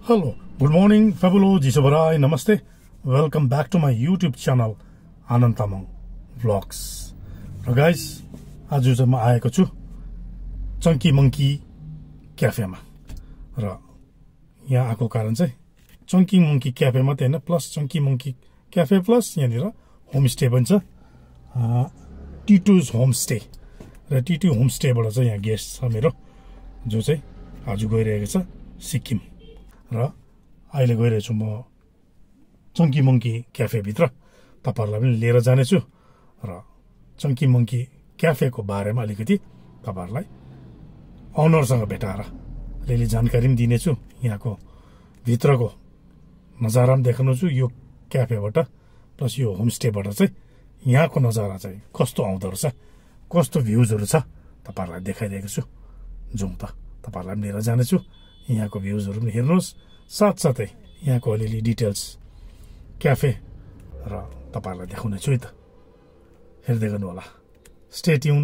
Hello, good morning, Fabulous Jisobarai, Namaste. Welcome back to my YouTube channel, Anand Tamang Vlogs. र guys आज चाहिँ म आएको छु चंकी मंकी क्याफेमा र यहाँ आएको कारण चाहिँ चंकी मंकी क्याफे मात्रै हैन plus chunky monkey cafe plus यहाँनिर होमस्टे पनि छ टिटुज होमस्टे र टिटु होमस्टेबाट चाहिँ यहाँ गेस्ट छ मेरो जो चाहिँ आज गइरहेको छ सिक्किम र अहिले गइरहेको छु म चंकी मंकी क्याफे भित्र तपाईहरुलाई पनि लिएर जाने छु र चंकी मंकी क्याफे को बारेमा अलिकति तपाईहरुलाई ओनरसँग भेटाएर अलिअलि जानकारी पनि दिनेछु यहाँको भित्रको नजारा पनि देखाउनेछु यो क्याफेबाट प्लस यो होमस्टेबाट चाहिँ यहाँको नजारा चाहिँ कस्तो आउँदो रहेछ कस्तो भ्यूजहरु छ तपाईहरुलाई देखाइरहेको छु जाउँ त तपाईहरुलाई पनि लिएर जानेछु यहाँको भ्यूजहरु पनि हेर्नुस् साथसाथै यहाँको अलिअलि डिटेल्स क्याफे र तपाईहरुलाई देखाउने छु है त हेर्दै गर्नु होला स्टे ट्युन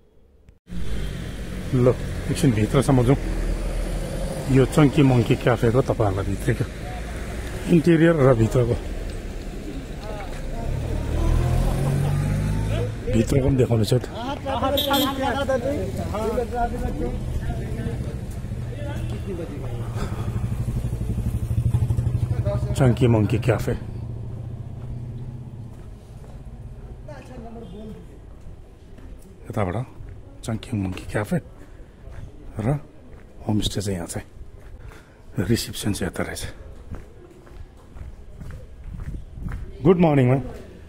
ल एकछिन भित्रसम्म जाउँ यो चंकी मंकी क्याफेको तपाईहरुलाई भित्रको इन्टेरियर र भित्रको पनि देखाउने छु त चंकी मंकी क्याफे यताबाट चंकी मंकी क्याफे र होमस्टे चाहिँ यहाँ चाहिँ रिसेप्सन चाहिँ यता रहेछ गुड मर्निङ म्याम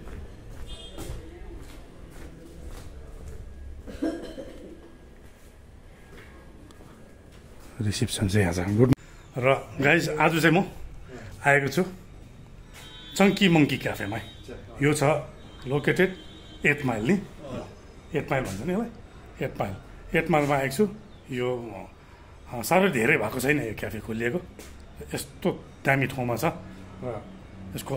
रिसेप्सन चाहिँ यहाँ छ गुड र गाइज आज चाहिँ म आएको छु चंकी मंकी क्याफेमा यो छ लोकेटेड 8 माइल नि 8 माइल भन्छ नि यसलाई 8 माइलमा आएको छु यो साह्रै धेरै भएको छैन यो क्याफे खोलिएको यस्तो दामी ठाउँमा छ र यसको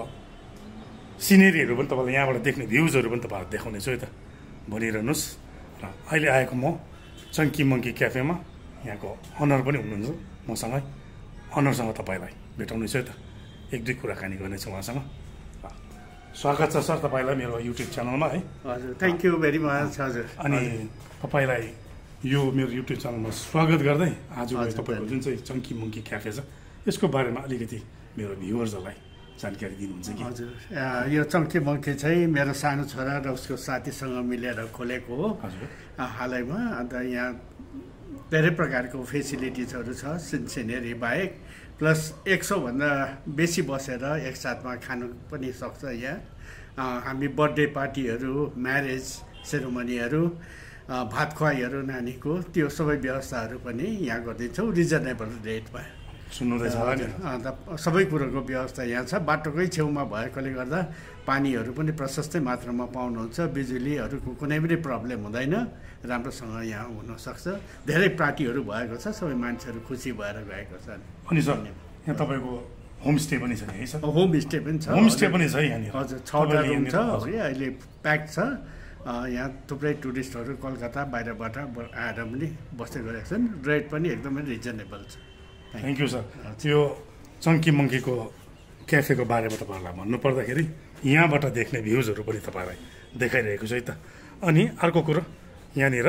सिनेरीहरू पनि तपाईलाई यहाँबाट देख्ने भ्यूजहरू पनि तपाईहरुलाई देखाउने छु है त भनिरहनुस् र अहिले आएको म चंकी मंकी क्याफेमा यहाँको अनर पनि हुनुहुन्छ मसँगै अनरसँग तपाईलाई भेटाउने छु है त एक दुई कुराकानी गर्नेछु उहाँसँग स्वागत छ सर तपाईलाई मेरो युट्युब च्यानलमा है हजुर थ्यांक यू भेरी मच हजुर अनि तपाईलाई यो मेरो युट्युब च्यानलमा स्वागत गर्दै आज तपाईको जुन चाहिँ चंकी मंकी क्याफे छ यसको बारेमा अलिकति मेरो भ्युअर्सहरुलाई जानकारी दिनुहुन्छ कि हजुर यो चंकी मंकी चाहिँ मेरो सानो छोरा र उसको साथीसँग मिलेर खोलेको हो हजुर हालैमा अन्त यहाँ धेरै प्रकारको फेसिलिटिजहरु छ सिनेरी बाहेक प्लस 100 भन्दा बेसी बसेर एकसाथमा खानु पनि सक्छ यहाँ हामी बर्थडे पार्टीहरु म्यारेज सेरेमनीहरु भात खुवाईहरु नानीको त्यो सबै व्यवस्थाहरु पनि यहाँ गर्दिन्छौँ रिजनेबल रेटमा सुन्नुहुँदैछ होला नि अन्त सबै कुरोको व्यवस्था यहाँ छ बाटोकै छेउमा भएकोले गर्दा पानीहरु पनि प्रशस्तै मात्रामा पाउनुहुन्छ बिजुलीहरुको कुनै पनि प्रब्लम हुँदैन राम्रोसँग यहाँ हुन सक्छ धेरै पार्टीहरु भएको छ सबै मान्छेहरु खुसी भएर गएको छन् अनि सर यहाँ तपाईको होमस्टे पनि छ है सर होमस्टे पनि छ होमस्टे पनि छ यहाँ हजुर 6वटा रुम छ अहिले प्याक छ यहाँ थुप्रै टुरिस्टहरु कलकत्ता बाहिरबाट आएर पनि बस्दै गरेका छन् रेट पनि एकदमै रिजनेबल छ थ्यांक यू सर यो चंकी मंकीको क्याफेको बारेमा तपाईहरुलाई भन्नु पर्दाखेरि यहाँबाट देख्ने भ्यूजहरु पनि तपाईहरुलाई देखाइरहेको छु है त अनि अर्को कुरा यहाँनिर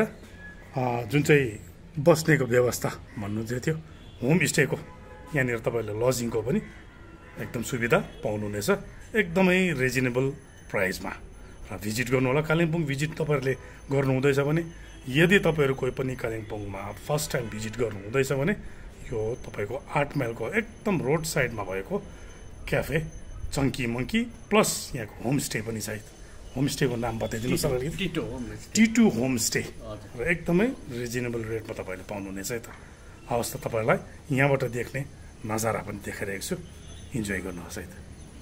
जुन चाहिँ बस्नेको व्यवस्था भन्नु थियो होमस्टेको यहाँनिर तपाईहरुले लजिङको पनि एकदम सुविधा पाउनुहुनेछ एकदमै रिजनेबल प्राइसमा र भिजिट गर्नु होला कलिम्पोङ भिजिट तपाईहरुले गर्नु हुँदैछ भने यदि तपाईहरु कोही पनि कलिम्पोङमा फर्स्ट टाइम भिजिट गर्नु हुँदैछ भने यो तपाईको 8 माइलको एकदम रोड साइडमा भएको क्याफे चंकी मंकी प्लस यहाँको होमस्टे पनि छ होमस्टेको नाम बताइदिनु सर टिटु होमस्टे र एकदमै रिजनेबल रेटमा तपाईले पाउनुहुनेछ है त हवस् त तपाईलाई यहाँबाट देख्ने नजारा पनि देखाइरहेको छु इन्जोय गर्नुहोस् है त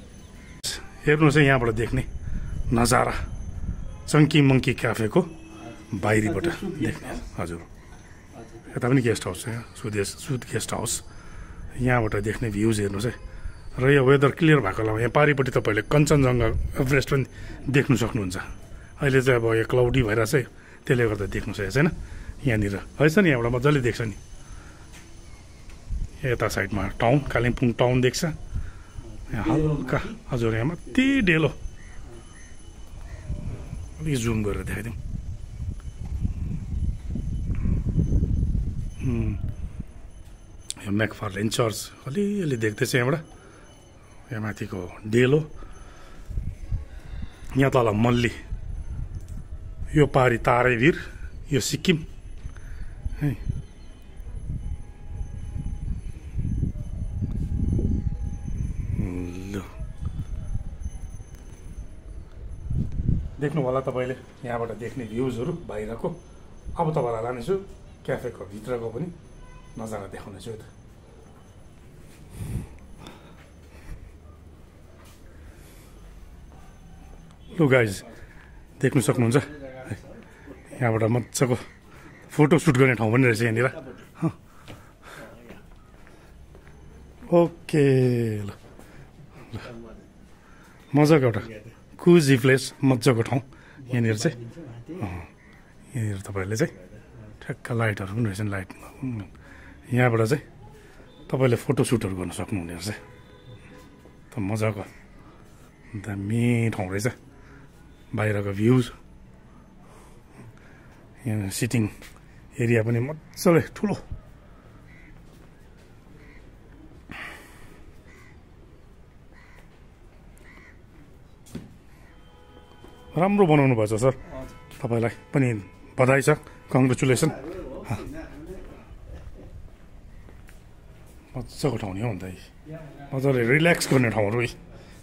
हेर्नुहोस् है यहाँबाट देख्ने नजारा चंकी मंकी क्याफेको बाहिरीबाट देख्ने हजुर यता पनि गेस्ट हाउस छ सुद गेस्ट हाउस यहाँबाट देख्ने भ्यूज हेर्नुहोस् है र यो वेदर क्लियर भएको बेलामा यहाँ पारिपट्टि तपाईले कञ्चनजङ्घा एभरेस्ट पनि देख्नु सक्नुहुन्छ अहिले चाहिँ अब यो क्लाउडी भइरहेछ त्यसले गर्दा देख्नु सकेको छैन यहाँनिर है छ नि यहाँबाट मजाले देख्छ नि यता साइडमा टाउन कालिम्पोङ टाउन देख्छ यहाँ हल्का हजुर यहाँ माथि डेलो अलिक जुम गरेर देखाइदिउँ यो म्याकफार्लेन चर्च अलिअलि देख्दैछ यहाँबाट यहाँ माथिको डेलो यहाँ तल मल्ली यो पारी तारेभिर यो सिक्किम है देख्नु होला तपाईँले यहाँबाट देख्ने भ्युजहरू बाहिरको अब तपाईँलाई लानेछु क्याफेको भित्रको पनि नजारा देखाउनेछु यता लु गाइज देख्नु सक्नुहुन्छ यहाँबाट मजाको फोटो सुट गर्ने ठाउँ पनि रहेछ यहाँनिर ओके ल मजाको एउटा कुजी प्लेस मजाको ठाउँ यहाँनिर चाहिँ यहाँनिर तपाईँहरूले चाहिँ ठ्याक्क लाइटहरू पनि रहेछन् लाइट यहाँबाट चाहिँ तपाईँले फोटो सुटहरू गर्न सक्नुहुने रहेछ त मजाको दामी ठाउँ रहेछ बाहिरको भ्युज यहाँ सिटिङ एरिया पनि मजाले ठुलो राम्रो बनाउनु भएछ सर तपाईँलाई पनि बधाई छ कङ्ग्रेचुलेसन मजाको ठाउँ नि हौ अन्त मजाले रिल्याक्स गर्ने ठाउँहरू ल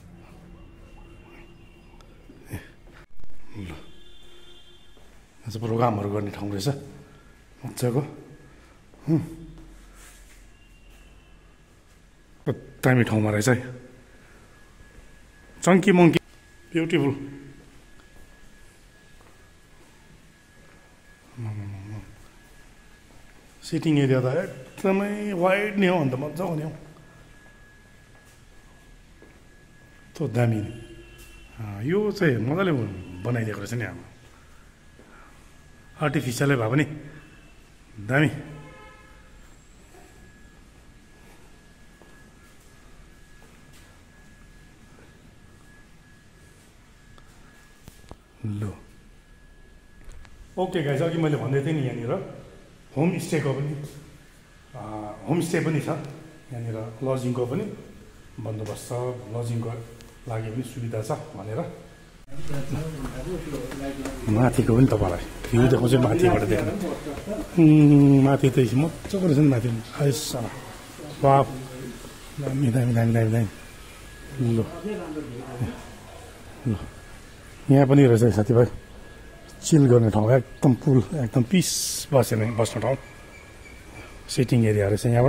यहाँ चाहिँ प्रोग्रामहरू गर्ने ठाउँ रहेछ मजाको दामी ठाउँमा रहेछ है chunky monkey beautiful sitting area त एकदमै वाइड नि हो अन्त मजाको नि हौ त्यो दामी यो चाहिँ मजाले बनाइदिएको रहेछ नि हाम्रो आर्टिफिसियलै भए पनि दामी ल ओके गाइज अघि मैले भन्दै थिएँ नि यहाँनिर होमस्टे पनि छ यहाँनिर लजिङको पनि बन्दोबस्त छ लजिङको लागि पनि सुविधा छ भनेर माथिको पनि तपाईँलाई भ्यू देखाउँछु माथिबाट देख्नु माथि त मजाको रहेछ नि माथि आइसम्म बाफ दामी दामी दामी दामी दामी ल ल यहाँ पनि रहेछ साथीभाइ चिल गर्ने ठाउँ एकदम पुल एकदम पिस बस्ने ठाउँ सिटिङ एरिया रहेछ यहाँबाट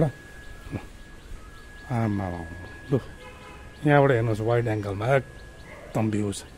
आमा लु यहाँबाट हेर्नुहोस् वाइड एङ्गलमा एकदम भ्यू छ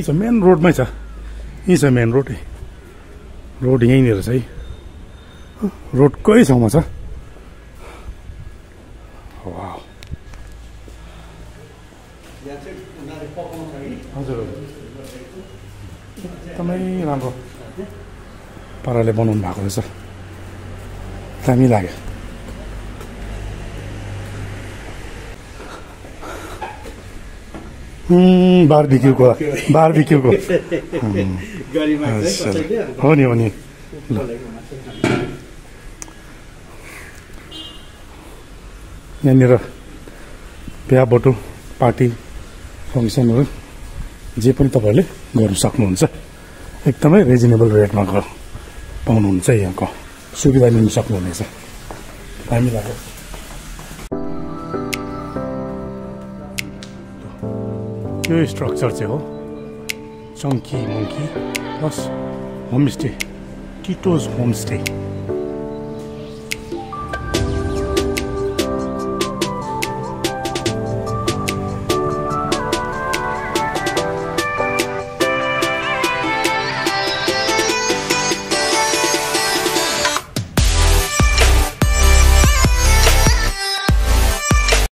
यहीँ छ, मेन रोडमै छ। यहीँ छ मेन रोड, रोड यहीँनिर छ है, रोडकै छेउमा छ। वाउ, हजुर एकदमै राम्रो पाराले बनाउनु भएको रहेछ, दामी लाग्यो। बारबिक्यूको हो नि हो नि। यहाँनिर बिहा बटु पार्टी फङ्सनहरू जे पनि तपाईँहरूले गर्नु सक्नुहुन्छ। एकदमै रिजनेबल रेटमा पाउनुहुन्छ, यहाँको सुविधा लिन सक्नुहुनेछ। दामी लाग्यो। यो स्ट्रक्चर चाहिँ हो चङ्की मङ्की प्लस होमस्टे, टिटोज होमस्टे।